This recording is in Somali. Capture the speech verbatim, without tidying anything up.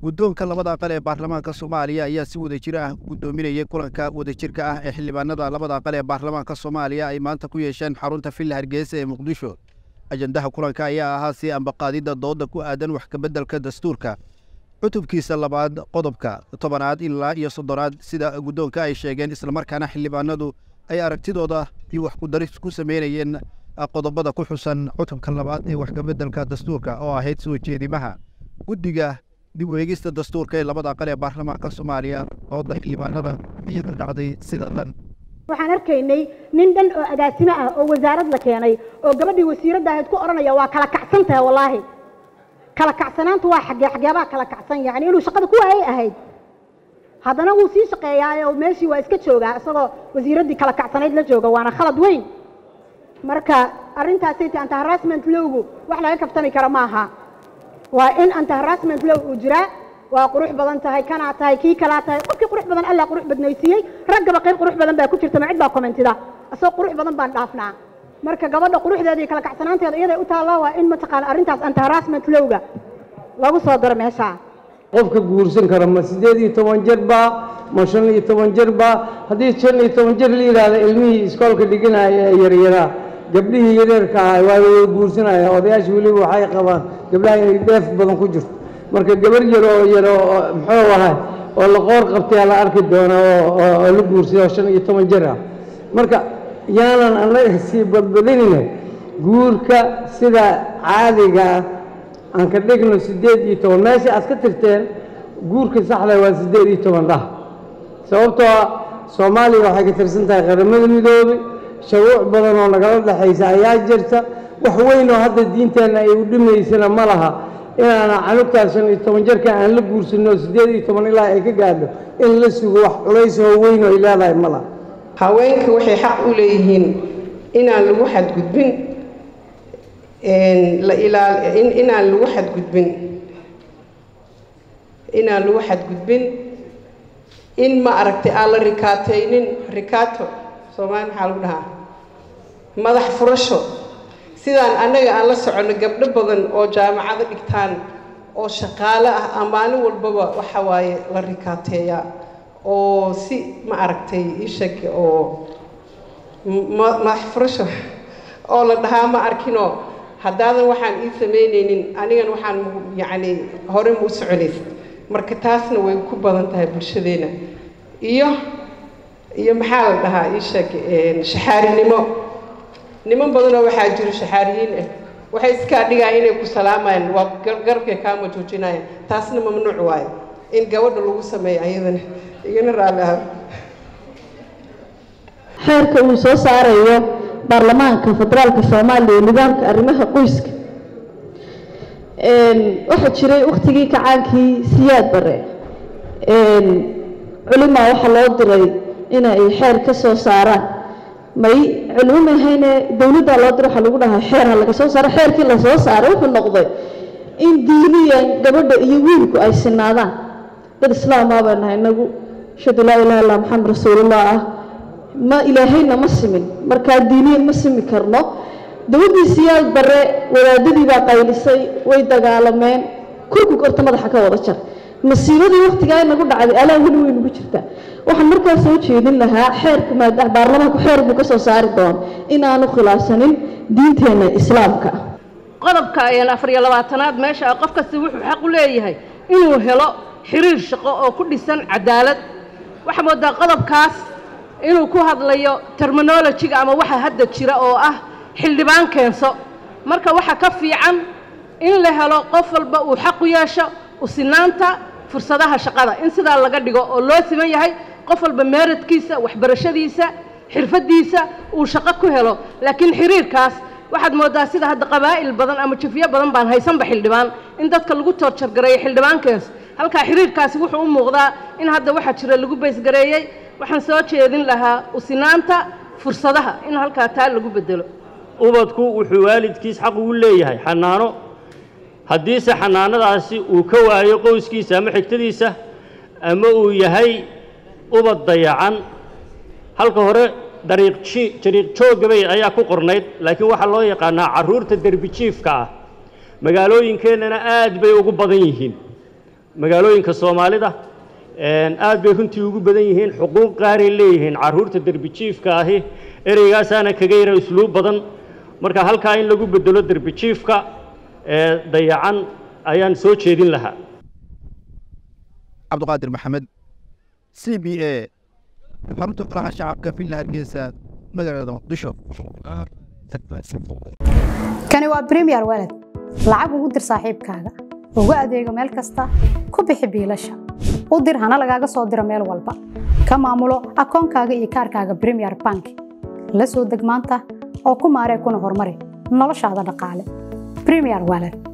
guddoonka labada aqal ee baarlamaanka Soomaaliya ayaa si wadajir ah u doominayay kulanka wadajirka ah ee xildhibaanada labada aqal ee baarlamaanka Soomaaliya ay maanta ku yeesheen xarunta Villa Hargeysa ee Muqdisho. ajandaha kulanka ayaa ahaa si ambaqaadida dooda ku aadan wax ka beddelka dastuurka cutubkiisa labaad qodobka tobanaad ilaa iyo soddonaad sida guddoonka ay sheegeen isla markaana xildhibaanadu ay aragtidooda iyo wax ku daris ku sameeyeen qodobada ku xusan cutubka labaad ee wax ka beddelka dastuurka oo ahayd soo jeedimaha guddiga dib u eegista dastuurka ee labada aqal ee baarlamaanka Soomaaliya oo xildhibaanada iyo dhacday sida tan. waxaan arkaynay nin dhan oo agaasimo ah oo wasaarad la keenay oo gabadhii wasiiradda ahayd ku oranaya waa kala kacsan tahay wallahi kala kacsanaantu waa xagee xageebaa kala kacsan yacni inuu shaqada ku waayay ahayd haddana wuu sii shaqeeyaa oo meeshii waa iska joogaa isagoo wasiiraddii kala kacsanayd la jooga waana khalad weyn marka arrintaasay tahay anti harassment lowgu wax laga kaftami karo maaha waa in anti harassment low uu jiraa waa qurux badan tahay kana tahay kii kala tahay qofkii qurux badan alla qurux badnaysiiyay ragaba qayb qurux badan baa ku jirta ma cid baa commentida asoo qurux badan baan dhaafnaa marka gabadha quruxdeeda iyo kala kacsanaanteeda iyada u taala waa in mataqaan arrintaas anti harassment lowga lagu soo daro meesha qofka guursan kara ma sideed iyo toban jir baa ma shan iyo toban jir baa haddii shan iyo toban jir la yiraahdo ilmihii iskoolka dhiganaya ee yaryaraa gabdhihii yaryarka ah waa way guursanaya odayaasha weliba waxay qabaan gabdhaha inay dheef badan ku jirto marka gabar yar oo yar oo muxuu ahaa oo la qoor qabtay la arki doono oo la guursado shan iyo toban jir ah marka yaanan anaga sii badbadinayna guurka sida caadiga aan ka dhigno sideed iyo toban meesha aad ka tirteen guurka saxda waa sideed iyo toban dhah sababtoo Soomaaliya waxay ka tirsan tahay qaramada midoobay shuruuc badan oo nagala dhaxaysa ayaa jirta wax weyn oo hadda diinteena ay u dhimaysana ma laha inaana canugtaas shan iyo toban jirka aan la guursano sideed iyo toban ilaa ay ka gaadho in la sugo wax culays oo weyn oo ilaahay ma laha haweenku waxay xaq u leeyihiin inaan lagu xadgudbin in la ilaal in inaan lagu xadgudbin inaan lagu xadgudbin in ma aragtay aan la rikaataynin rikaato Soomaali maxaa lagu dhahaa madax furasho sidaan annaga aan la socono gabdho badan oo jaamacado dhigtaan oo shaqaale ah amaalin walbaba waxa waaye la rikaateeyaa oo si ma aragtay ishak oo madax furasho oo la dhahaa ma arkino haddaadan waxaan ii samaynaynin anigan waxaan yacni hore mu soconays marka taasna way ku badan tahay bulshadeena iyo iyo maxaa la dhahaa ishak shaxaarinimo niman badan oo waxaa jira shaxaariyiin ah waxay iska dhigaan inay ku salaamayaan waa garabkay kaama joojinayaan taasna mamnuuc waaye in gabadha lagu sameeyo ayadana igana raali ah xeerka uu soo saarayo baarlamaanka federaalka Soomaaliya nidaamka arrimaha qoyska een waxa jiray waqtigii kacaankii siyaad bare een culimo waxa loo diray inay xeer ka soo saaraan may culimo hayne dawladda loo diray waxa lagu dhahaa xeer laga soo saaro xeerkii la soo saaray wuxuu noqday in diiniyan gabadha iyo wiilku ay sinaadaan dad islaam ah baan inagu shadu la ilaaha illa muhammad rasuulullah ma ilaahayna ma simin marka diiniyan ma simi karno dawladii siyaad bare wadaadadii baa qaylisay way dagaalameen kulku korta madaxa ka wada jar masiibadii waqtiga ay nagu dhacday alaa wali weyn ugu jirta waxaan markaa soo jeedin lahaa xeerka maadaama baarlamaanku xeer buu ka soo saari doon in aanu khilaafsanin diinteena islaamka qodobka ayaan afar iyo labaatanaad meesha qof kasta wuxuu xaq u leeyahay inuu helo xiriir shaqo oo ku dhisan cadaalad waxa moodaa qodobkaas inuu ku hadlayo terminology-ga ama waxa hadda jira oo ah xildhibaan keenso marka waxa ka fiican in la helo qof walba uu xaq u yeesho u sinaanta fursadaha shaqada in sidaa laga dhigo oo loo siman yahay qof walba meeradkiisa waxbarashadiisa xirfadiisa uu shaqo ku helo laakiin xiriirkaas waxaad moodaa sida hadda qabaa'il badan ama jifiyo badan baan haysanba xildhibaan in dadka lagu torture gareeyo xildhibaankaas halka xiriirkaasi wuxuu u muuqdaa in hadda waxa jira lagu bays gareeyay waxaan soo jeedin lahaa u sinaanta fursadaha in halka taa lagu bedelo ubadku wuxuu waalidkiis xaq ugu leeyahay xanaano haddii se xanaanadaasi uu ka waayo qoyskiisa ama xigtadiisa ama uu yahay ubad dayacan halka hore dariiq jariiq joogabay ayaa ku qornayd laakiin waxa loo yaqaanaa caruurta derbi jiifka ah magaalooyinkeennana aad bay ugu badan yihiin magaalooyinka Soomaalida een aad bay runtii ugu badan yihiin xuquuq qaar ay leeyihiin caruurta darbi jiifka ahi ereygaas aan kaga yara usluub badan marka halka in lagu bedelo darbi jiifka ee dayacan ayaan soo jeedin lahaa Cabduqaadir Maxamed C B A xarunta faraha shacabka Villa Hargeysa magaalada Muqdisho kani waa Premier Wallet lacag ugu dir saaxiibkaaga ugu adeego meel kasta ku bixi biilasha u dir hana lagaaga soo diro meel walba ka maamulo akoonkaaga iyo kaarkaaga Premier Bank la soo deg maanta oo ku maaree kuna horumari noloshaada dhaqaale Premier Wallet